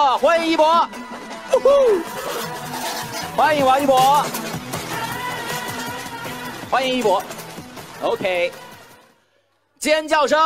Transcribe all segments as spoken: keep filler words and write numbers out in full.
博，欢迎一博，欢迎王一博，欢迎一博 ，OK， 尖叫声，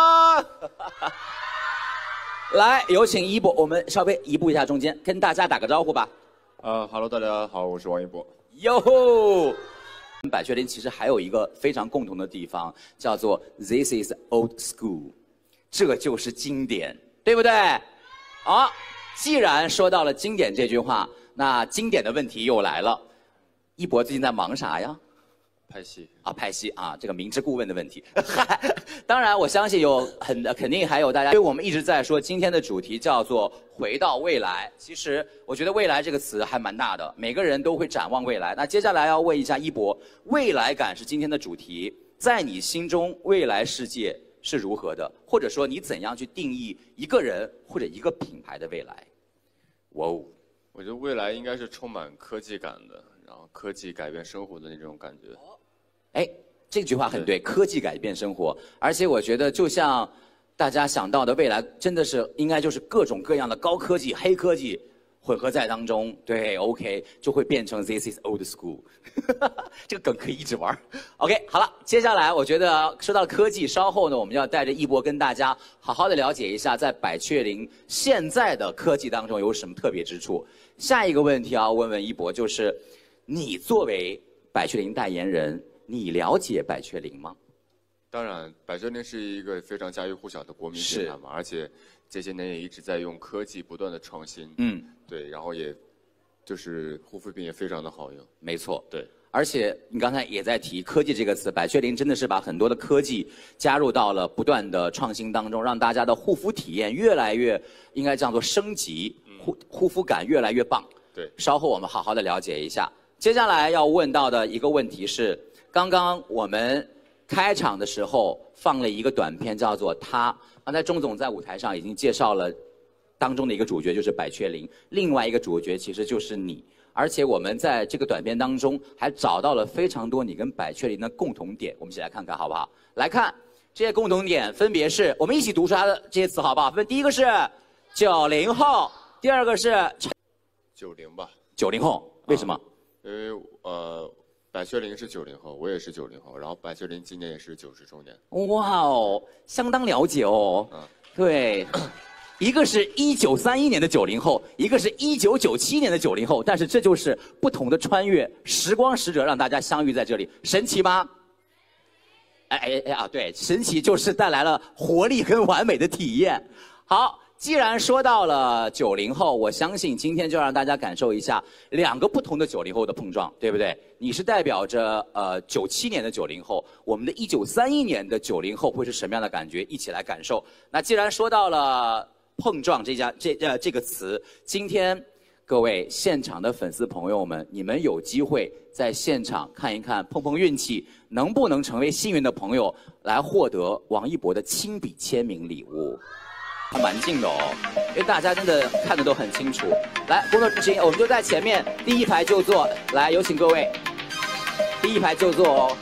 来，有请一博，我们稍微移步一下中间，跟大家打个招呼吧。 呃哈喽，大家好，我是王一博。 哟吼！百雀羚其实还有一个非常共同的地方，叫做 This is old school， 这就是经典，对不对？好，既然说到了经典这句话，那经典的问题又来了。一博最近在忙啥呀？ 拍戏啊，拍戏啊，这个明知故问的问题。当然，我相信有很肯定还有大家，因为我们一直在说今天的主题叫做回到未来。其实我觉得未来这个词还蛮大的，每个人都会展望未来。那接下来要问一下一博，未来感是今天的主题，在你心中未来世界是如何的？或者说你怎样去定义一个人或者一个品牌的未来？哇哦， 我觉得未来应该是充满科技感的，然后科技改变生活的那种感觉。 哎，这句话很对，科技改变生活，而且我觉得就像大家想到的未来，真的是应该就是各种各样的高科技、黑科技混合在当中。对 ，OK， 就会变成 This is old school， 这个梗可以一直玩。OK， 好了，接下来我觉得说到科技，稍后呢，我们要带着一博跟大家好好的了解一下，在百雀羚现在的科技当中有什么特别之处。下一个问题要问问一博，就是你作为百雀羚代言人。你了解百雀羚吗？ 当然，百雀羚是一个非常家喻户晓的国民品牌嘛，而且这些年也一直在用科技不断的创新。嗯，对，然后也就是护肤品也非常的好用。 没错， 对。 而且你刚才也在提科技这个词，百雀羚真的是把很多的科技加入到了不断的创新当中，让大家的护肤体验越来越应该叫做升级，护护肤感越来越棒。 对， 稍后我们好好的了解一下。接下来要问到的一个问题是。刚刚我们开场的时候放了一个短片，叫做《他》。刚才钟总在舞台上已经介绍了当中的一个主角就是百雀羚，另外一个主角其实就是你。而且我们在这个短片当中还找到了非常多你跟百雀羚的共同点，我们一起来看看好不好？来看这些共同点分别是，我们一起读出它的这些词好不好？分第一个是九零后，第二个是九零吧。 九零后，为什么？ 因为呃。百雀羚是九零后，我也是九零后，然后百雀羚今年也是九十周年。 哇哦，相当了解哦。嗯，对，一个是一九三一年的九零后，一个是一九九七年的九零后，但是这就是不同的穿越，时光使者让大家相遇在这里，神奇吗？哎哎哎啊，对，神奇就是带来了活力跟完美的体验。好。既然说到了九零后，我相信今天就让大家感受一下两个不同的九零后的碰撞，对不对？你是代表着呃九七年的九零后，我们的一九三一年的九零后会是什么样的感觉？一起来感受。那既然说到了碰撞这家这呃这个词，今天各位现场的粉丝朋友们，你们有机会在现场看一看，碰碰运气，能不能成为幸运的朋友，来获得王一博的亲笔签名礼物。还蛮近的哦，因为大家真的看得都很清楚。来，工作人员，我们就在前面第一排就坐。来，有请各位，第一排就坐哦。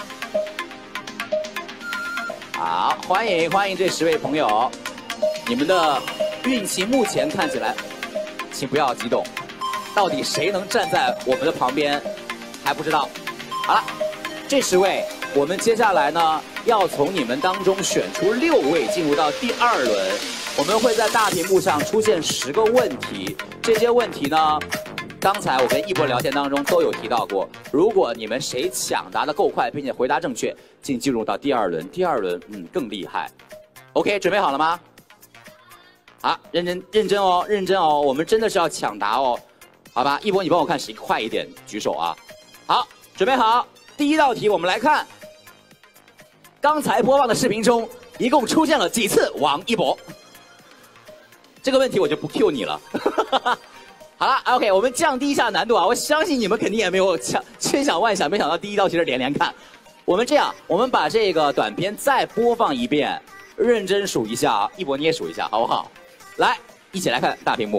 好，欢迎欢迎这十位朋友，你们的运气目前看起来，请不要激动，到底谁能站在我们的旁边还不知道。好了，这十位，我们接下来呢要从你们当中选出六位进入到第二轮。我们会在大屏幕上出现十个问题，这些问题呢，刚才我跟一博聊天当中都有提到过。如果你们谁抢答的够快，并且回答正确，进进入到第二轮。第二轮，嗯，更厉害。OK， 准备好了吗？好，认真认真哦，认真哦，我们真的是要抢答哦，好吧？一博，你帮我看谁快一点，举手啊。好，准备好。第一道题，我们来看，刚才播放的视频中，一共出现了几次王一博？这个问题我就不 Q 你了。好了 ，OK， 我们降低一下难度啊！我相信你们肯定也没有想千想万想，没想到第一道题是连连看。我们这样，我们把这个短片再播放一遍，认真数一下啊！一博你也数一下，好不好？来，一起来看大屏幕。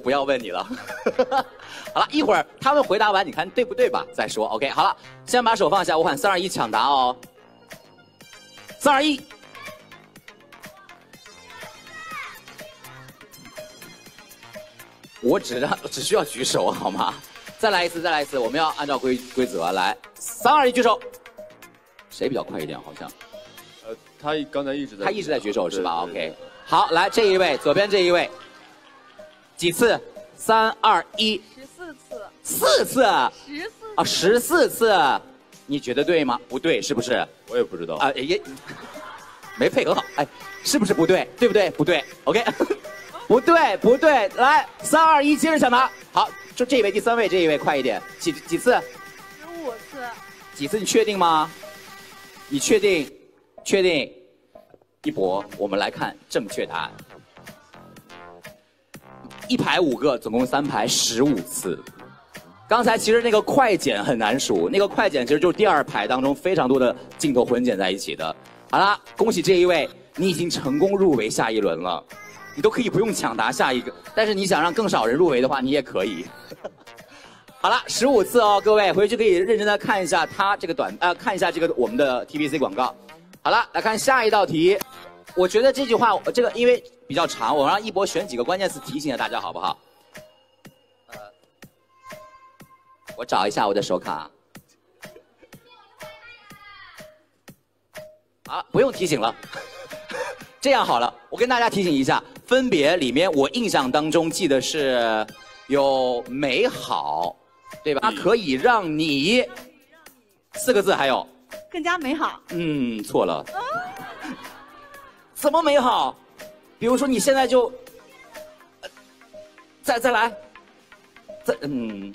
不要问你了。好了，一会儿他们回答完，你看对不对吧？再说。OK， 好了，先把手放下，我喊三二一抢答哦。三二一。我只让只需要举手好吗？再来一次，再来一次，我们要按照规规则来。三二一，举手。谁比较快一点？好像。 呃，他刚才一直在。 他一直在举手是吧 ？OK。好，来这一位，左边这一位。几次？三二一。 十四次。 四次。 十四。 啊，十四次。你觉得对吗？不对，是不是？ 我也不知道。 啊，也没配合好。哎，是不是不对？对不对？不对。OK。不对，不对，来，三二一，接着抢答。好，就这一位，第三位这一位，快一点，几几次？ 十五次。 几次？你确定吗？你确定？确定？一博，我们来看正确答案。一排五个，总共三排十五次。刚才其实那个快剪很难数，那个快剪其实就是第二排当中非常多的镜头混剪在一起的。好啦，恭喜这一位，你已经成功入围下一轮了。你都可以不用抢答下一个，但是你想让更少人入围的话，你也可以。好了，十五次哦，各位回去可以认真的看一下他这个短呃，看一下这个我们的 T V C 广告。好了，来看下一道题。我觉得这句话这个因为比较长，我让一博选几个关键词提醒一下大家，好不好？呃，我找一下我的手卡。啊，不用提醒了。这样好了，我跟大家提醒一下，分别里面我印象当中记得是有美好，对吧？它可以让你四个字，还有更加美好。 嗯，错了。怎么美好？比如说你现在就，呃、再再来，再嗯，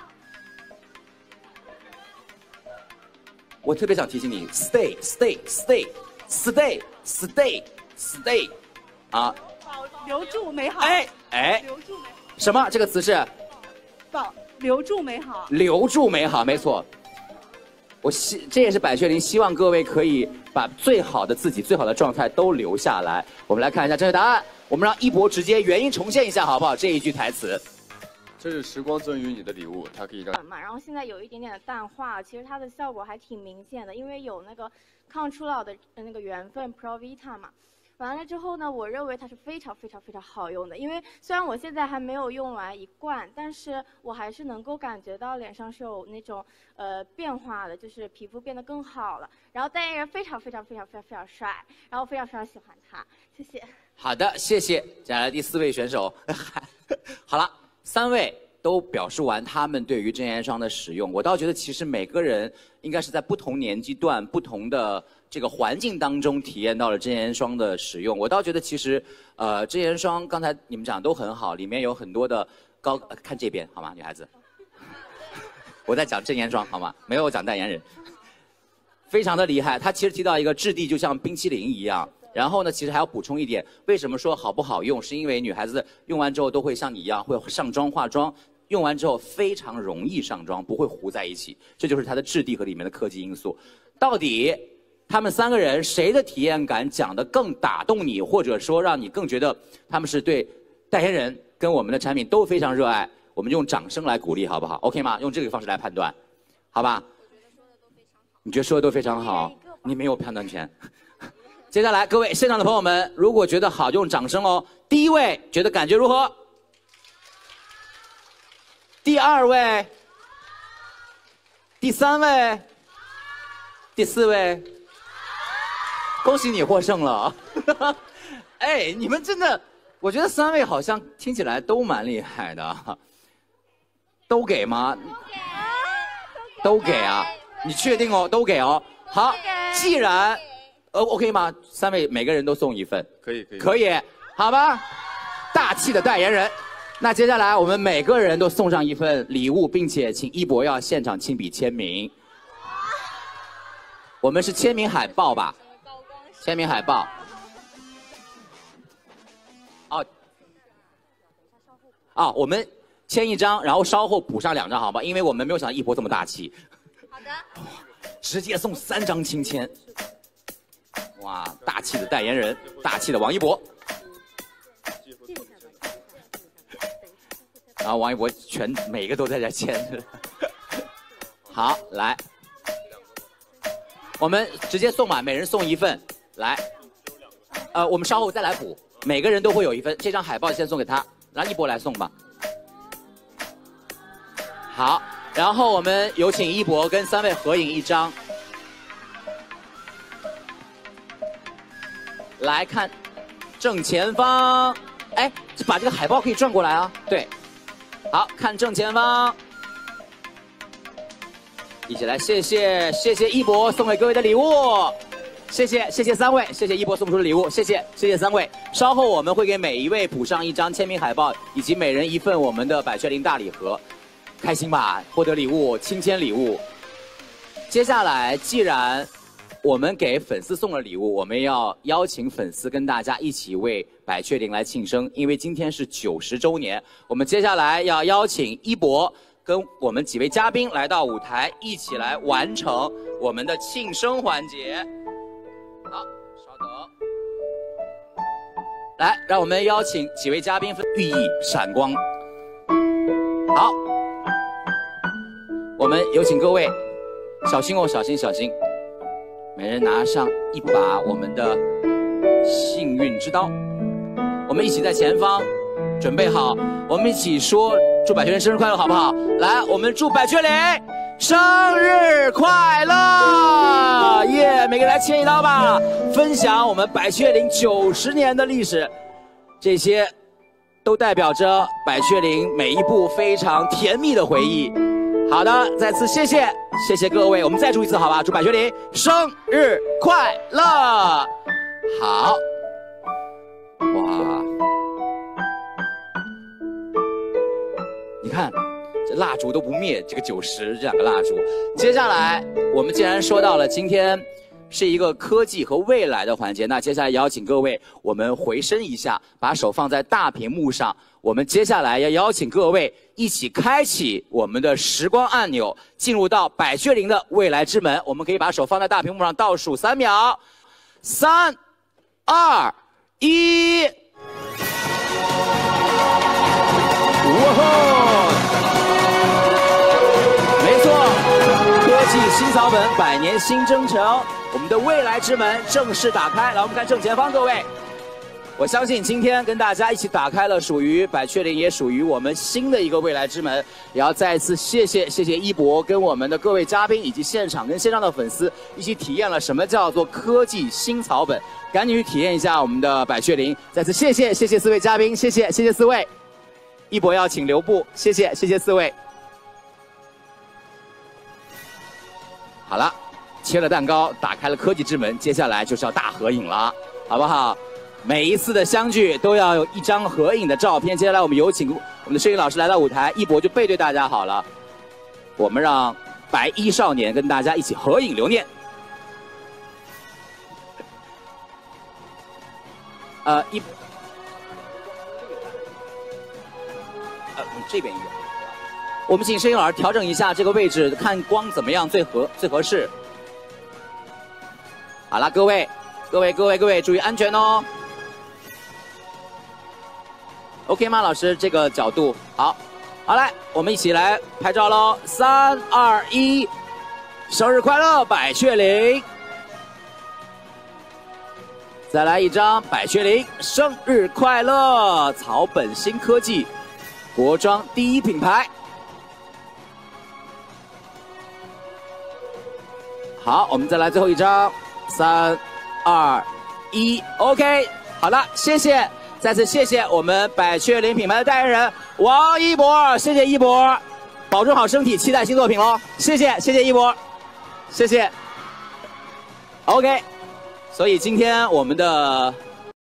我特别想提醒你 ，stay stay stay stay stay stay， 啊， 留住美好。 哎哎， 留住美好。 什么？这个词是？ 保留住美好。 留住美好，没错。我希这也是百雀羚希望各位可以把最好的自己、最好的状态都留下来。我们来看一下正确答案，我们让一博直接原音重现一下，好不好？这一句台词。 这是时光赠予你的礼物，它可以让。 嘛，然后现在有一点点的淡化，其实它的效果还挺明显的，因为有那个抗初老的那个原分 Pro Vita 嘛。完了之后呢，我认为它是非常非常非常好用的，因为虽然我现在还没有用完一罐，但是我还是能够感觉到脸上是有那种呃变化的，就是皮肤变得更好了。然后代言人非常非常非常非常非常帅，然后非常非常喜欢他，谢谢。 好的，谢谢。接下来第四位选手，好了，三位都表述完他们对于真颜霜的使用，我倒觉得其实每个人应该是在不同年纪段、不同的这个环境当中体验到了真颜霜的使用。我倒觉得其实，呃，真颜霜刚才你们讲都很好，里面有很多的高，呃、看这边好吗，女孩子？我在讲真颜霜好吗？没有讲代言人，非常的厉害。它其实提到一个质地就像冰淇淋一样。然后呢，其实还要补充一点，为什么说好不好用？是因为女孩子用完之后都会像你一样会上妆化妆，用完之后非常容易上妆，不会糊在一起，这就是它的质地和里面的科技因素。到底他们三个人谁的体验感讲得更打动你，或者说让你更觉得他们是对代言人跟我们的产品都非常热爱？我们用掌声来鼓励，好不好 ？OK 吗？用这个方式来判断，好吧？你觉得说的都非常好，你没有判断权。接下来，各位现场的朋友们，如果觉得好，就用掌声哦。第一位觉得感觉如何？第二位？第三位？第四位？恭喜你获胜了！哎，你们真的，我觉得三位好像听起来都蛮厉害的。都给吗？都给啊！你确定哦？都给哦。好，既然。呃 ，OK 吗？三位每个人都送一份， 可以可以可以，好吧？大气的代言人，那接下来我们每个人都送上一份礼物，并且请一博要现场亲笔签名。我们是签名海报吧？签名海报。哦，哦，我们签一张，然后稍后补上两张，好吗？因为我们没有想到一博这么大气。 好的。 直接送三张亲签。哇，大气的代言人，大气的王一博。 然后王一博全每个都在这签。好，来，我们直接送吧，每人送一份。来，呃，我们稍后再来补，每个人都会有一份。这张海报先送给他，让一博来送吧。好，然后我们有请一博跟三位合影一张。来看正前方，哎，把这个海报可以转过来啊。对，好看正前方。一起来，谢谢谢谢一博送给各位的礼物，谢谢谢谢三位，谢谢一博送出的礼物，谢谢谢谢三位。稍后我们会给每一位补上一张签名海报，以及每人一份我们的百雀羚大礼盒，开心吧？获得礼物，亲签礼物。接下来，既然我们给粉丝送了礼物，我们要邀请粉丝跟大家一起为百雀羚来庆生，因为今天是九十周年。我们接下来要邀请一博跟我们几位嘉宾来到舞台，一起来完成我们的庆生环节。好，稍等。来，让我们邀请几位嘉宾分寓意闪光。好，我们有请各位，小心哦，小心小心。每人拿上一把我们的幸运之刀，我们一起在前方准备好，我们一起说祝百雀羚生日快乐，好不好？来，我们祝百雀羚生日快乐！耶、yeah, 每个人来签一刀吧，分享我们百雀羚九十年的历史，这些都代表着百雀羚每一部非常甜蜜的回忆。好的，再次谢谢谢谢各位，我们再祝一次好吧？祝百雀羚生日快乐！好，哇，你看这蜡烛都不灭，这个九十这两个蜡烛。接下来我们既然说到了今天是一个科技和未来的环节，那接下来邀请各位我们回身一下，把手放在大屏幕上。我们接下来要邀请各位一起开启我们的时光按钮，进入到百雀羚的未来之门。我们可以把手放在大屏幕上，倒数三秒，三、二、一。哇吼！没错，科技新草本，百年新征程，我们的未来之门正式打开。来，我们看正前方，各位。我相信今天跟大家一起打开了属于百雀羚，也属于我们新的一个未来之门。也要再次谢谢谢谢一博跟我们的各位嘉宾以及现场跟线上的粉丝一起体验了什么叫做科技新草本，赶紧去体验一下我们的百雀羚。再次谢谢谢谢四位嘉宾，谢谢谢谢四位。一博要请留步，谢谢谢谢四位。好了，切了蛋糕，打开了科技之门，接下来就是要大合影了，好不好？每一次的相聚都要有一张合影的照片。接下来我们有请我们的摄影老师来到舞台，一博就背对大家好了。我们让白衣少年跟大家一起合影留念。呃，一，呃，这边一点。我们请摄影老师调整一下这个位置，看光怎么样最合最合适。好了，各位，各位，各位，各位，注意安全哦。OK 吗，老师？这个角度好，好来，我们一起来拍照喽！三二一，生日快乐，百雀羚！再来一张，百雀羚生日快乐！草本新科技，国装第一品牌。好，我们再来最后一张，三二一 ，OK， 好了，谢谢。再次谢谢我们百雀羚品牌的代言人王一博，谢谢一博，保重好身体，期待新作品喽！谢谢，谢谢一博，谢谢。OK， 所以今天我们的